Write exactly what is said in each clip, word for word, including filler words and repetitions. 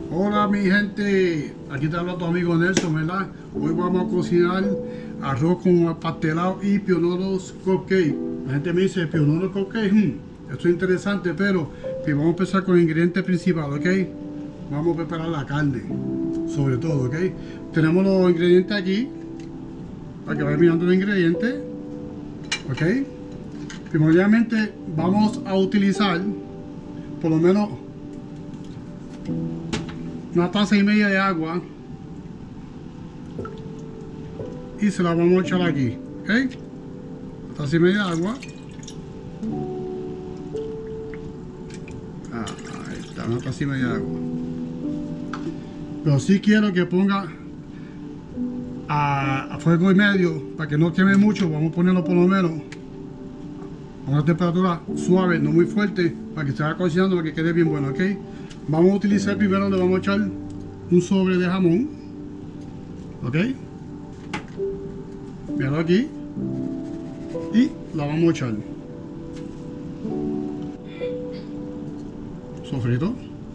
Hola mi gente, aquí te habla tu amigo Nelson, ¿verdad? Hoy vamos a cocinar arroz con pastelado y piononos cupcake. La gente me dice, piononos cupcake, hmm, esto es interesante, pero vamos a empezar con el ingrediente principal, ¿ok? Vamos a preparar la carne, sobre todo, ¿ok? Tenemos los ingredientes aquí, para que vayan mirando los ingredientes, ¿ok? Primordialmente vamos a utilizar por lo menos una taza y media de agua y se la vamos a echar aquí, ¿ok? Taza y media de agua. Ah, ahí está, una taza y media de agua. Pero sí quiero que ponga a, a fuego y medio para que no queme mucho. Vamos a ponerlo por lo menos a una temperatura suave, no muy fuerte, para que se vaya cocinando, para que quede bien bueno, ¿ok? Vamos a utilizar primero, le vamos a echar un sobre de jamón, ¿ok? Míralo aquí. Y la vamos a echar. Sofrito.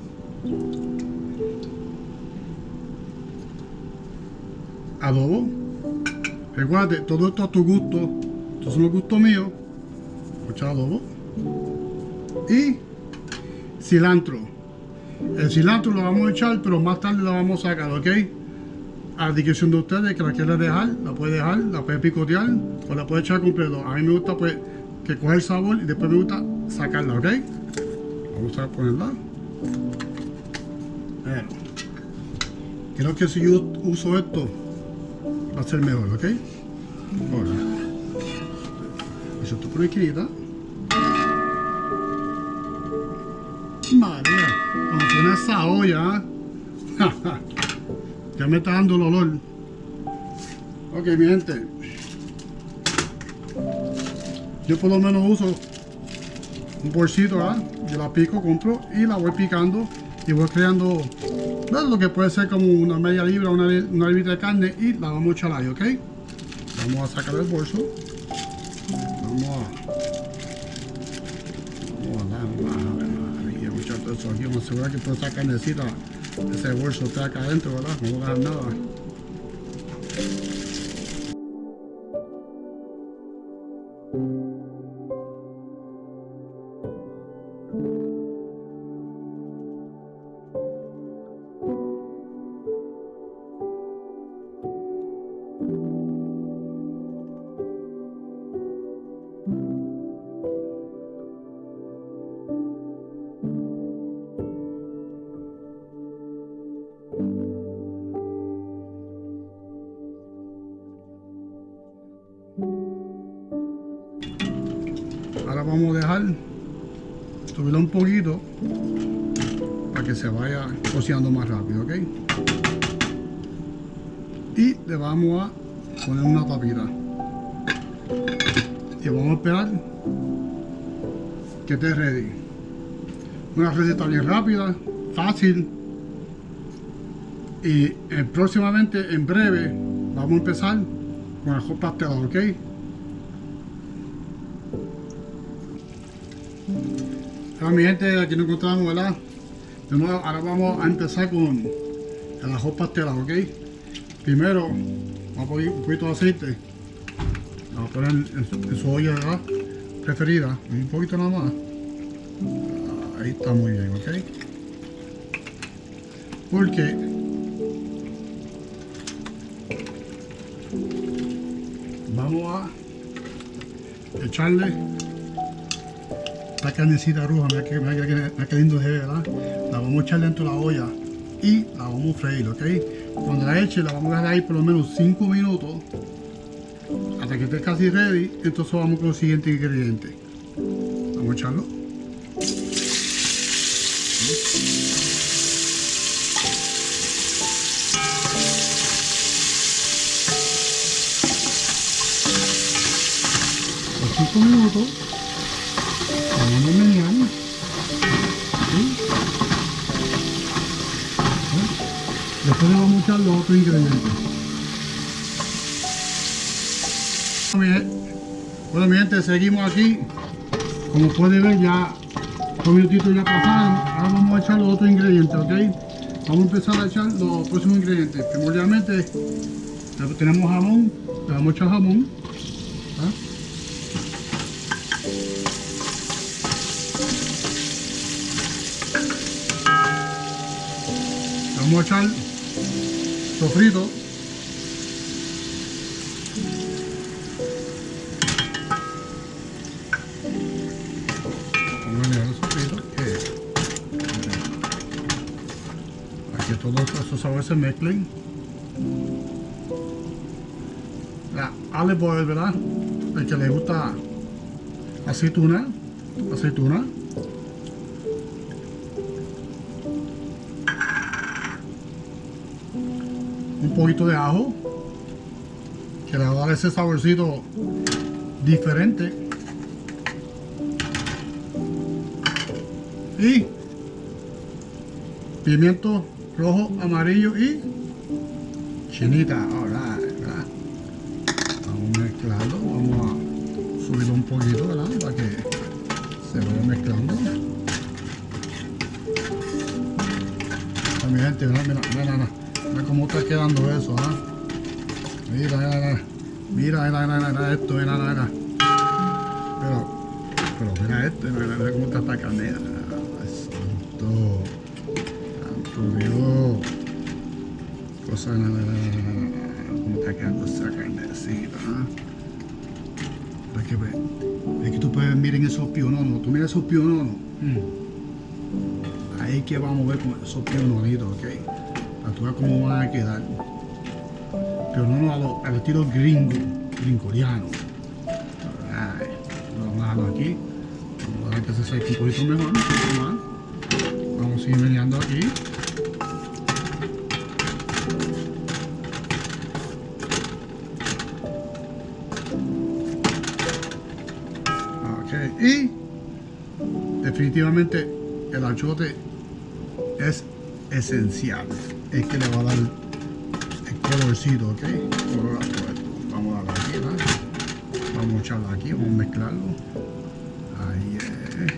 Adobo. Recuerda, todo esto a tu gusto. Estos son los gustos míos. Voy a echar adobo. Y cilantro. El cilantro lo vamos a echar, pero más tarde lo vamos a sacar, ¿ok? A la discreción de ustedes, que la quiera dejar, la puede dejar, la puede picotear o la puede echar completo. A mí me gusta pues que coge el sabor y después me gusta sacarla, ¿ok? Vamos a ponerla. Bueno, creo que si yo uso esto va a ser mejor, ¿ok? Ahora, eso esto por aquí, ¿está? María, como suena esa olla, ¿eh? Ya me está dando el olor. Ok, mi gente, yo por lo menos uso un bolsito, ¿verdad? Yo la pico, compro y la voy picando y voy creando, ¿ves? Lo que puede ser como una media libra, una, una librita de carne, y la vamos a echar ahí, ¿ok? Vamos a sacar el bolso. Vamos a vamos a dar, vamos a ver, María, voy a echar todo eso aquí. Vamos a asegurar que toda esa carnecita, ese bolso está acá adentro, ¿verdad? No voy a dejar nada. Ahora vamos a dejar subirlo un poquito para que se vaya cocinando más rápido, ¿ok? Y le vamos a poner una tapita y vamos a esperar que esté ready. Una receta bien rápida, fácil, y eh, próximamente, en breve, vamos a empezar con arroz pastelado, ¿ok? Ahora mi gente, aquí nos encontramos, ¿verdad? De nuevo, ahora vamos a empezar con el arroz pastelado, ¿ok? Primero, vamos a poner un poquito de aceite. Vamos a poner en su, en su olla, ¿verdad? Preferida, un poquito nada más. Ahí está muy bien, ¿ok? Porque vamos a echarle esta carnecita roja, mira que, mira que, mira que lindo se ve, ¿verdad? La vamos a echar dentro de la olla y la vamos a freír, ¿ok? Cuando la eche, la vamos a dejar ahí por lo menos cinco minutos hasta que esté casi ready. Entonces vamos con los siguientes ingredientes. Vamos a echarlo. Por cinco minutos. Vamos a menear. ¿Sí? Después le vamos a echar los otros ingredientes. Bueno, mi gente, seguimos aquí. Como pueden ver, ya dos minutitos ya pasaron. Ahora vamos a echar los otros ingredientes, ¿ok? Vamos a empezar a echar los próximos ingredientes. Primordialmente tenemos jamón, le vamos a echar jamón. ¿Ah? Vamos a echar sofrito. Que todos esos sabores se mezclen. La olive oil, ¿verdad? El que le gusta aceituna, aceituna. Un poquito de ajo, que le va a dar ese saborcito diferente. Y pimiento rojo, amarillo y chinita. Ahora, ¿verdad? Vamos a mezclarlo, vamos a subirlo un poquito, ¿verdad? Para que se vaya mezclando. Ah, mi gente, mira, mira, mira, mira, mira cómo está quedando eso, ¿ah? Mira, mira, mira, mira, mira, mira, mira esto, mira, mira, mira. Pero, pero mira esto, mira, mira cómo está esta carne. Santo. Dios, cosa, como está quedando esa carnecita, ¿eh? Es que, es que tú puedes miren esos piononos, tú miras esos piononos, mm. Ahí que vamos a ver con esos piononitos, ok, para tú ver cómo van a quedar, piononos a lo, al estilo gringo, gringoriano. Right. Vamos a dejarlo aquí, vamos a dejar que se seque un poquito mejor, un poquito más. Vamos a seguir meneando aquí. Y definitivamente el achote es esencial, es que le va a dar el colorcito, ok. Vamos a darle aquí, ¿verdad? Vamos a echarlo aquí, vamos a mezclarlo. Ahí es.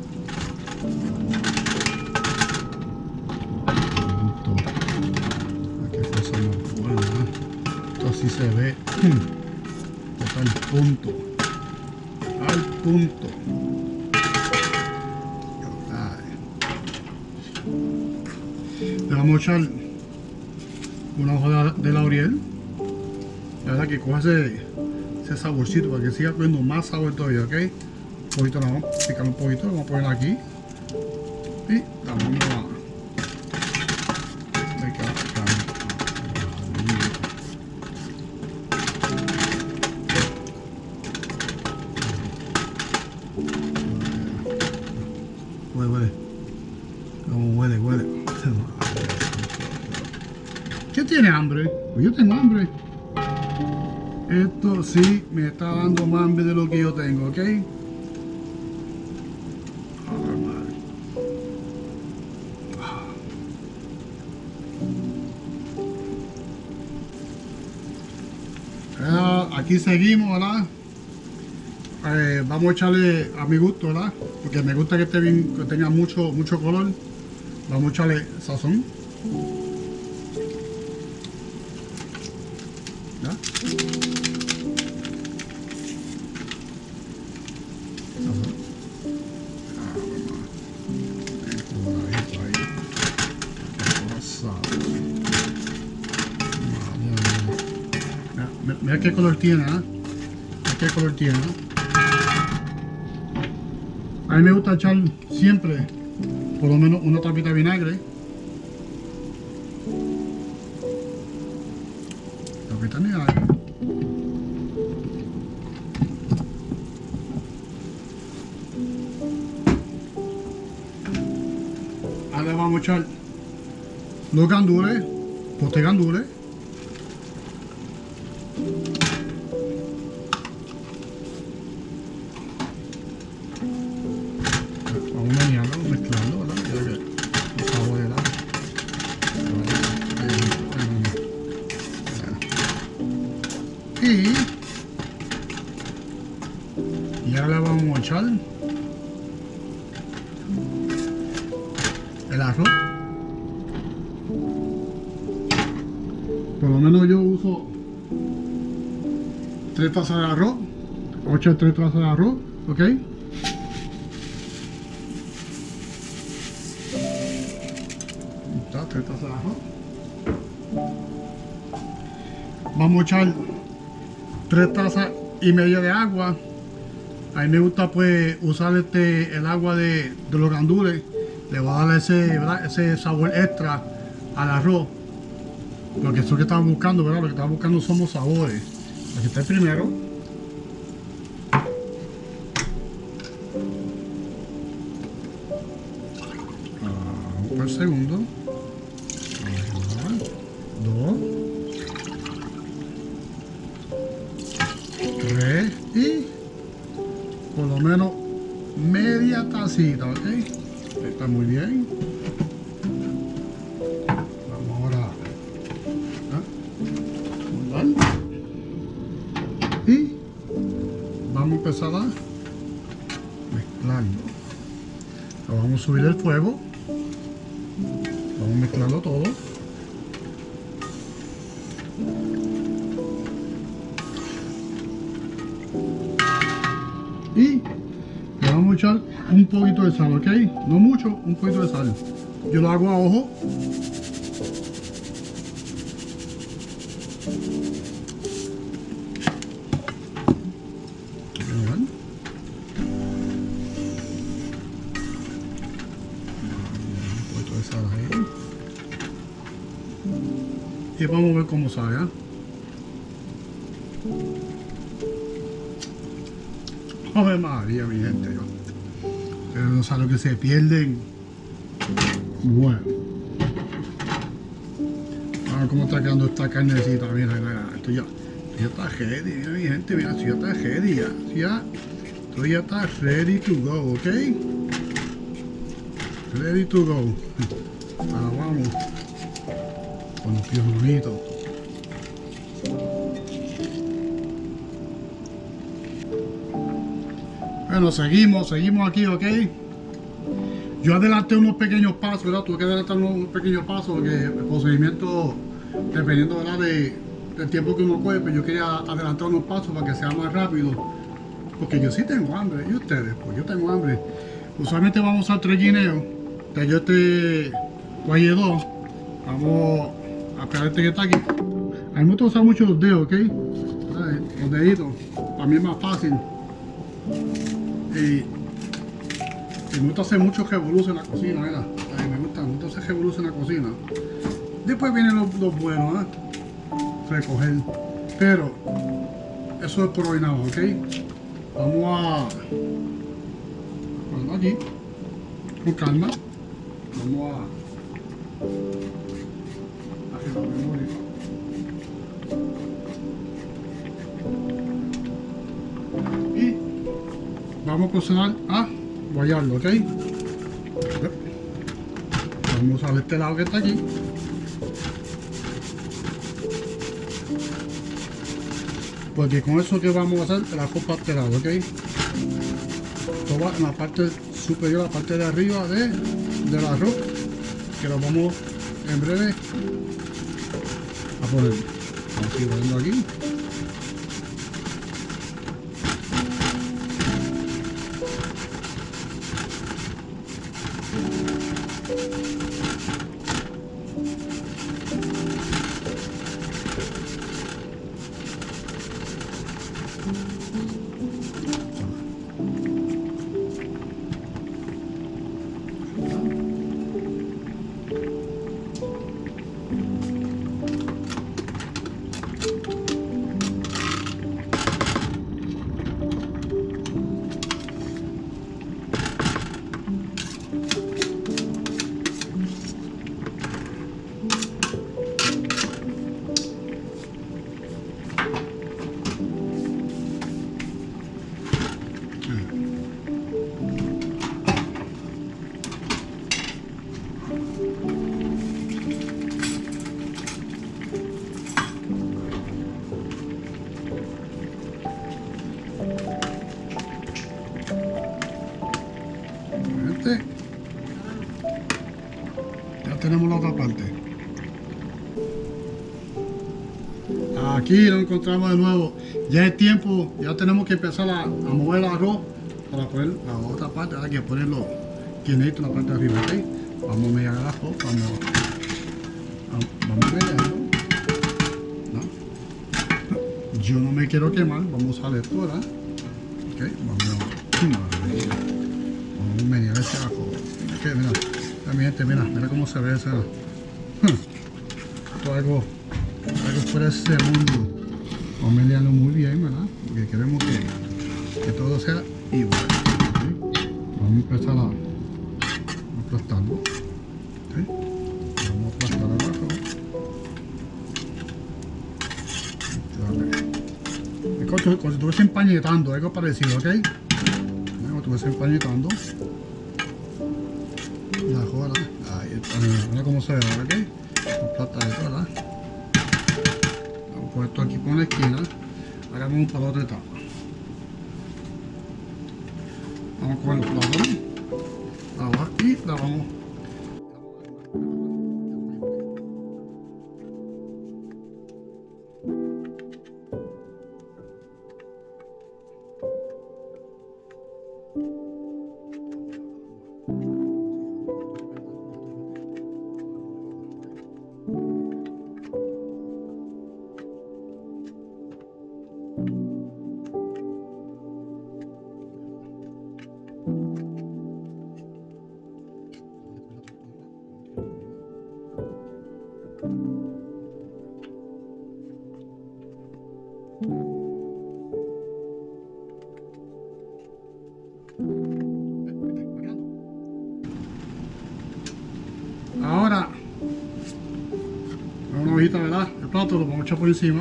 Qué cosa más buena, ¿eh? Esto así se ve. Está el punto. Al punto. Le vamos a echar una hoja de laurel, la verdad que coge ese, ese saborcito para que siga cogiendo más sabor todavía, ok. Un poquito, la vamos a picar un poquito, lo vamos a poner aquí y la vamos a Huele, huele. Como huele, huele. ¿Qué tiene hambre? Pues yo tengo hambre. Esto sí me está dando más hambre de lo que yo tengo, ¿ok? Ah, aquí seguimos, ¿verdad? Eh, vamos a echarle a mi gusto, ¿verdad? Porque me gusta que esté bien, que tenga mucho, mucho color. Vamos a echarle sazón. ¿Ya? Sazón. Ah, vamos. Ahí, ahí. Mira, mira qué color tiene, ¿eh? Mira qué color tiene, ¿eh? A mí me gusta echar siempre por lo menos una tapita de vinagre. Tapita de vinagre. Ahora vamos a echar los gandules, pote gandules. Vamos meneando, mezclando, ¿verdad? Ya que el sabor de la... Y... y ahora le vamos a echar el arroz. por lo menos yo uso tres tazas de arroz, ocho tres tazas de arroz, ¿ok? Está, tres tazas de arroz. Vamos a echar tres tazas y media de agua. A mí me gusta pues usar este el agua de, de los gandules. Le voy a dar ese, ¿verdad? ese sabor extra al arroz. Porque eso que estamos buscando, ¿verdad? Lo que estamos buscando somos sabores. Aquí está el primero. Vamos para el segundo. Dos. Tres. Y por lo menos media tacita, ¿ok? Está muy bien. Vamos ahora a montar. Y vamos a empezar a mezclarlo. Vamos a subir el fuego. Vamos a mezclarlo todo. Y le vamos a echar un poquito de sal, ¿ok? No mucho, un poquito de sal. Yo lo hago a ojo. Bien. Un poquito de sal ahí. Y vamos a ver cómo sale, ¿eh? Ave María, mi gente. Pero no saben lo que se pierden. Bueno. A ver cómo está quedando esta carnecita. Mira, mira, esto ya, esto ya está ready, mira, mi gente. Mira, esto ya está ready. Ya, ya, esto ya está ready to go, ¿ok? Ready to go. Ahora vamos con los pies bonitos. Bueno, seguimos, seguimos aquí, ¿ok? Yo adelanté unos pequeños pasos, ¿verdad? Tuve que adelantar unos pequeños pasos porque el procedimiento, dependiendo, ¿verdad? De, del tiempo que uno coge, pues yo quería adelantar unos pasos para que sea más rápido. Porque yo sí tengo hambre, y ustedes, pues yo tengo hambre. Usualmente vamos a usar tres guineos. De yo este guayé dos. Vamos a pegar este que está aquí. A mí me gusta usar mucho los dedos, ¿ok? Los deditos, para mí es más fácil. Y, y me gusta hacer muchos revoluciones en la cocina, ¿verdad? A mí me gusta, me gusta hacer revoluciones en la cocina. Después vienen los, los buenos, ¿eh? Recoger. Pero eso es por hoy nada, ¿ok? Vamos a ponerlo aquí con calma. Vamos a hacer la memoria. Y vamos a cocinar a guayarlo, ¿ok? Vamos a usar este lado que está aquí. Porque con eso que vamos a hacer el arroz pastelado, ¿ok? Esto va en la parte superior, la parte de arriba de, del arroz, que lo vamos en breve a poner. Vamos a ir poniendo aquí. Ya tenemos la otra parte. Aquí lo encontramos de nuevo. Ya es tiempo, ya tenemos que empezar a, a mover el arroz para poner la otra parte. Hay que ponerlo quienito en la parte de arriba, ¿ok? Vamos a medir el arroz, vamos, vamos a medirlo. ¿No? Yo no me quiero quemar, vamos a usar esto, ¿verdad? Ok, vamos a medir. Vamos a medir ese arroz. Ok, mira, mi gente, mira, mira cómo se ve ese. Esto es algo. Algo fuera de ese mundo. Vamos a mediarlo muy bien, ¿verdad? Porque queremos que, que todo sea igual. ¿Okay? Vamos a empezar a, a aplastarlo. ¿Okay? Vamos a aplastar abajo. Es como si estuviese empañetando, algo parecido, ¿ok? Como si estuviese empañetando. La joda. Ahí está, mira cómo se ve, ¿ok? Aplastar esto, ¿verdad? Pues esto aquí por la esquina. Ahora vamos para la otra etapa. Vamos a coger los plátanos, agua y la vamos. Ahora, una hojita, ¿verdad? El plato lo vamos a echar por encima.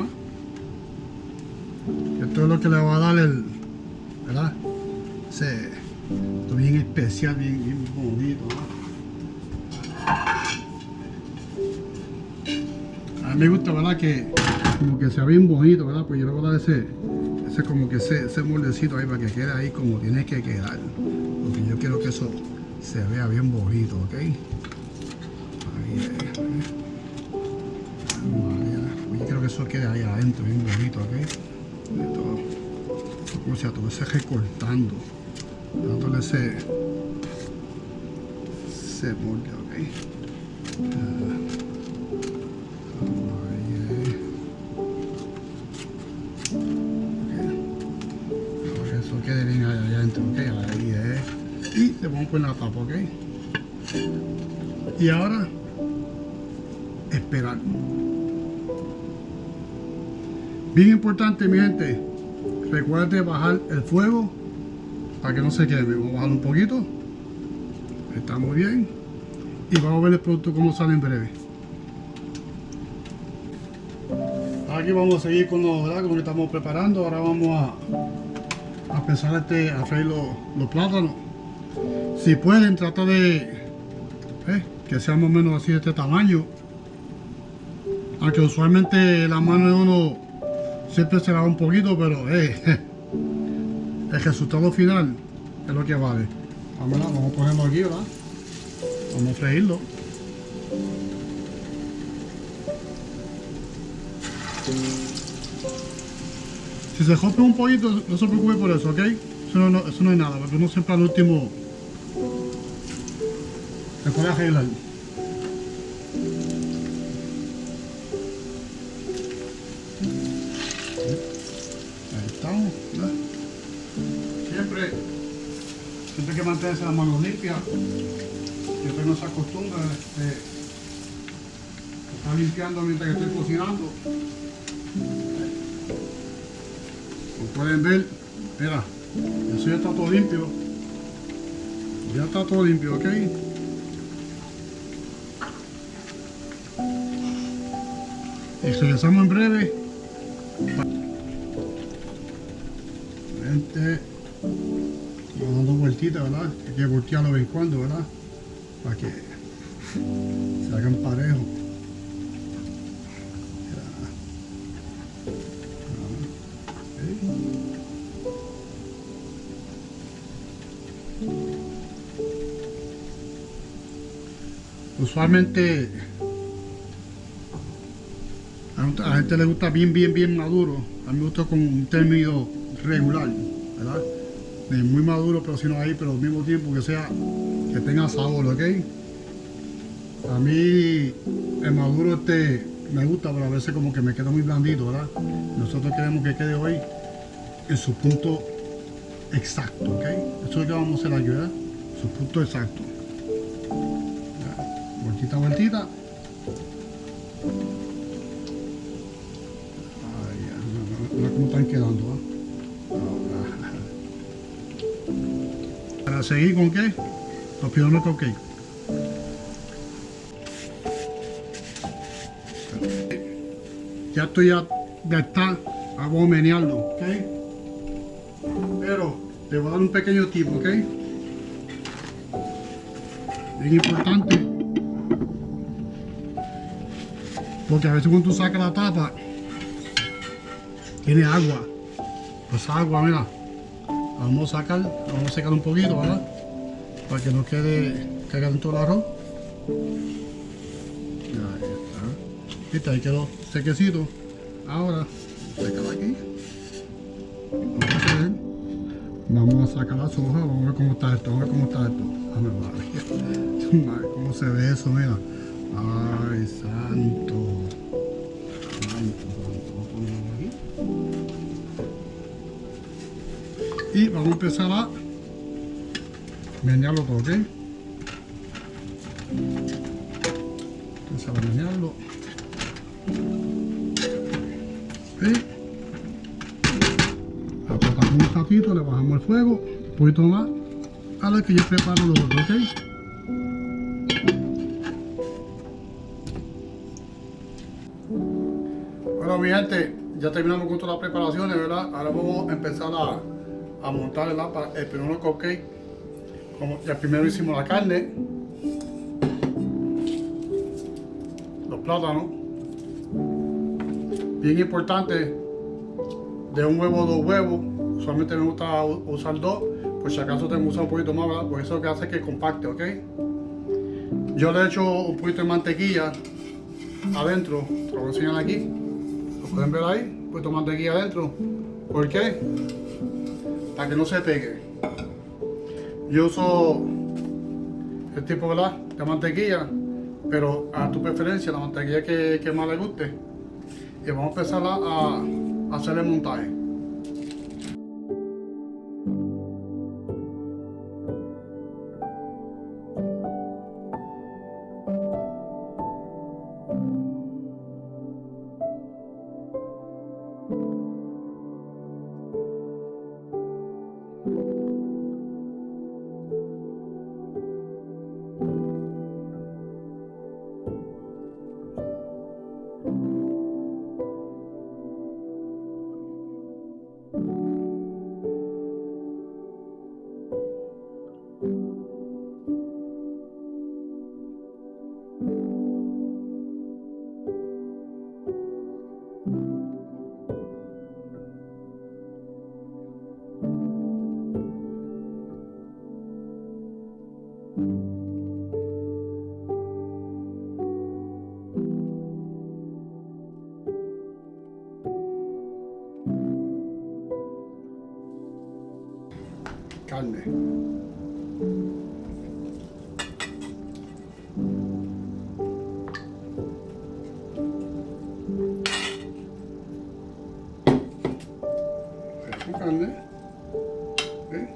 Esto es lo que le va a dar el, ¿verdad? Ese, esto bien especial, bien, bien bonito, ¿verdad? A mí me gusta, ¿verdad? Que como que sea bien bonito, ¿verdad? Pues yo le voy a dar ese, ese como que ese, ese moldecito ahí para que quede ahí como tiene que quedar. Porque yo quiero que eso se vea bien bonito, ¿ok? Ahí es. Yo quiero que eso quede ahí adentro, bien bonito, ¿ok? Esto, como si estuviese recortando, dándole ese, ese molde, ¿ok? Uh, quede bien allá adentro, ok, ahí es. Y le vamos a poner la tapa, ok. Y ahora esperar. Bien importante, mi gente, recuerde bajar el fuego para que no se queme. Vamos a bajar un poquito. Está muy bien. Y vamos a ver el producto cómo sale en breve. Aquí vamos a seguir con lo, ¿verdad? Como que estamos preparando. Ahora vamos a a empezar este, a freír los, los plátanos. Si pueden, trata de eh, que sea más o menos así de este tamaño, aunque usualmente la mano de uno siempre se va un poquito, pero eh, el resultado final es lo que vale. Vamos, vamos a ponerlo aquí, ¿verdad? Vamos a freírlo. Si se rompe un poquito, no se preocupe por eso, ¿ok? Eso no, no, eso no es nada, porque uno siempre al último se puede arreglar. Ahí estamos, ¿verdad? Siempre, siempre hay que mantenerse las manos limpias. Yo tengo esa costumbre de, de estar limpiando mientras que estoy cocinando. Como pueden ver, mira, eso ya está todo limpio. Ya está todo limpio, ¿ok? Y regresamos en breve. Gente, vamos dando vueltitas, ¿verdad? Hay que voltearlo de vez en cuando, ¿verdad? Para que se hagan parejos. Usualmente A la gente le gusta bien, bien, bien maduro. A mí me gusta con un término regular, ¿verdad? Ni muy maduro, pero sino ahí, pero al mismo tiempo que sea, que tenga sabor, ¿ok? A mí el maduro este me gusta, pero a veces como que me queda muy blandito, ¿verdad? Nosotros queremos que quede hoy en su punto exacto, ¿ok? Eso es lo que vamos a hacer aquí, ¿verdad? Su punto exacto. Ya. Vueltita, vueltita. Ay, ya. Mira cómo están quedando, ¿eh? Para seguir con qué? Los piononos cupcake. Ya esto ya, ya está. Vamos a menearlo, ¿ok? Pero te voy a dar un pequeño tip, ¿ok? Bien importante. Porque a veces cuando tú sacas la tapa, tiene agua. Pues agua, mira. Vamos a sacar, vamos a secar un poquito, ¿verdad? Para que no quede cagado en todo el arroz. Ahí está. Viste, ahí quedó sequecito. Ahora, sécalo aquí. Vamos a, hacer, vamos a sacar las hojas, vamos a ver cómo está esto, vamos a ver cómo está esto. Dame, madre. ¿Cómo se ve eso? Mira. Ay, santo. Santo, santo. Vamos a ponerlo aquí. Y vamos a empezar a menearlo todo, ¿ok? Empezar a menearlo. ¿Ok? Apretamos un ratito, le bajamos el fuego, un poquito más, a la que yo preparo los otros, ¿ok? Bueno, mi gente, ya terminamos con todas las preparaciones, ¿verdad? Ahora vamos a empezar a a montar el, el pionono cupcake. Como ya primero hicimos la carne, los plátanos, bien importante, de un huevo dos huevos. Usualmente me gusta usar dos, por si acaso tengo que usar un poquito más, ¿verdad? Porque eso es lo que hace que compacte, ¿ok? Yo le he hecho un poquito de mantequilla adentro, te lo voy a enseñar aquí, lo pueden ver ahí, un poquito de mantequilla adentro. ¿Por qué? Para que no se pegue. Yo uso el tipo, ¿verdad?, de mantequilla, pero a tu preferencia, la mantequilla que, que más le guste. Y vamos a empezar a, a hacer el montaje. Carne. Con carne. ¿Okay?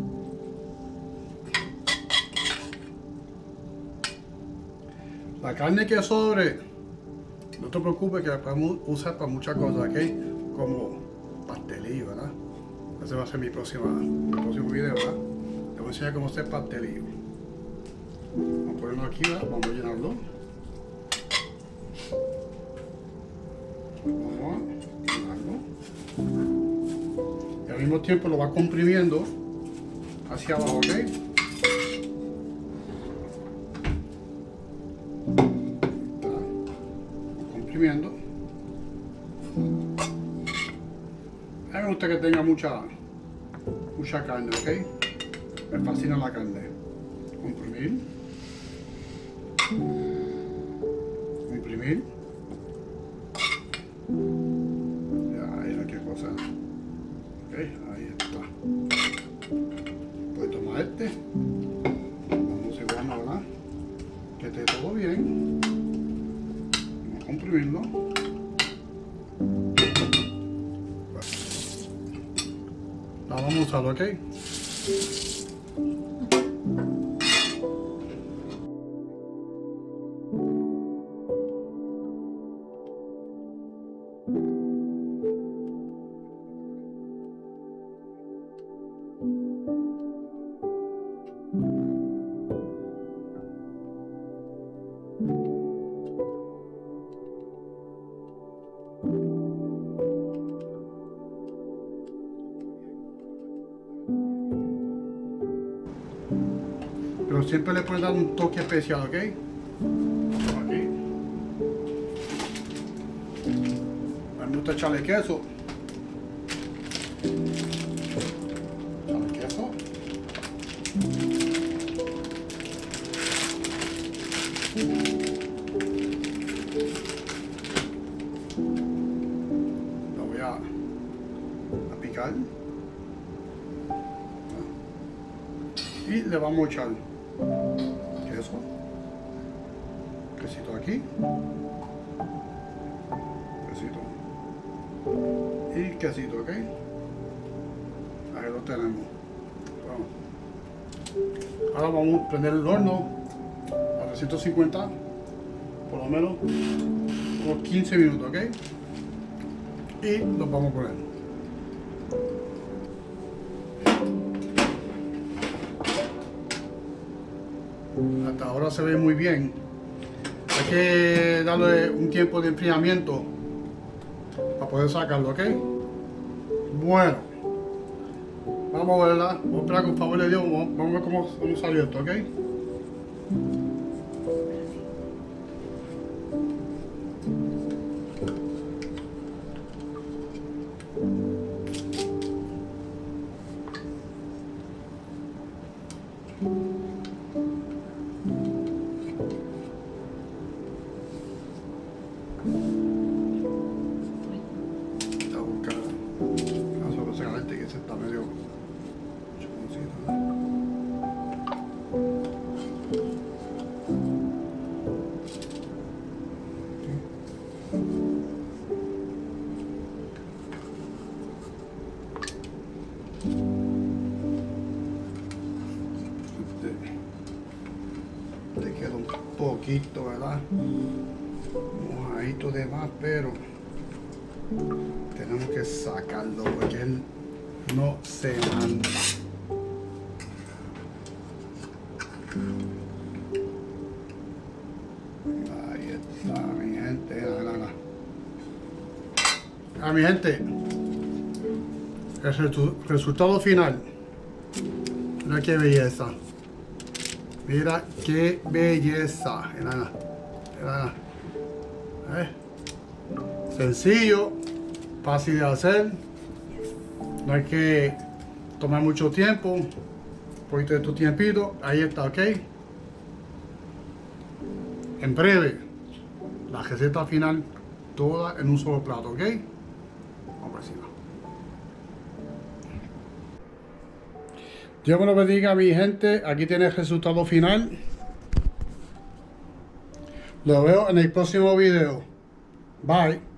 La carne que sobre, no te preocupes, que la podemos usar para muchas cosas, ¿ok? Como pastelillo, ¿verdad? Ese va a ser mi, próxima, mi próximo video, ¿verdad? Te voy a enseñar cómo hacer pastelillo. Vamos a ponerlo aquí, ¿verdad? Vamos a llenarlo. Vamos a llenarlo. Y al mismo tiempo lo va comprimiendo hacia abajo, ¿ok? Está comprimiendo. A mí me gusta que tenga mucha, mucha carne, ¿ok? Me fascina la carne. Comprimir. Comprimir. Ok, ahí está. Pues toma este. Vamos a asegurarnos, ¿verdad? Que esté todo bien. Vamos a comprimirlo. La vamos a usar, ¿ok? Pero siempre le pueden dar un toque especial, ¿ok? Aquí. A mí me gusta echarle queso. Echarle queso. Lo voy a, a picar. Y le vamos a echar queso, quesito aquí, quesito y quesito, ok. Ahí lo tenemos. Vamos. Ahora vamos a prender el horno a trescientos cincuenta, por lo menos unos quince minutos, ok. Y los vamos a poner. Hasta ahora se ve muy bien. Hay que darle un tiempo de enfriamiento para poder sacarlo, ¿ok? Bueno, vamos a verla. Vamos a esperar, con favor de Dios. Vamos, vamos a ver cómo, cómo salió esto, ¿ok? A buscar a solucionar que se está medio chuponcito. Te, te queda un poquito, ¿verdad? Mojadito de más, pero tenemos que sacarlo porque él no se manda. Ahí está, mi gente. La, la, la. Ah, mi gente, el resu resultado final. Mira qué belleza. Mira qué belleza. Mira, mira. ¿Eh? Sencillo, fácil de hacer, no hay que tomar mucho tiempo, un poquito de tu tiempito. Ahí está, ok. En breve, la receta final toda en un solo plato, ok. Vamos por encima. Dios me lo bendiga, mi gente. Aquí tiene el resultado final. Lo veo en el próximo video. Bye.